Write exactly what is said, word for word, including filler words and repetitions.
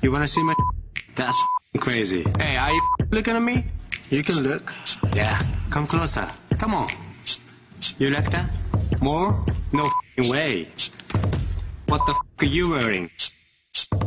You wanna see my... That's crazy. Hey, are you looking at me? You can look. Yeah, come closer. Come on. You like that? More? No way. What the f are you wearing?